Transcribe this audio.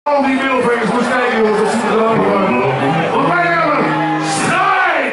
Al die middelvingers moest kijken, jongens, dat ze er gedaan worden. Wat wij hebben, strijd!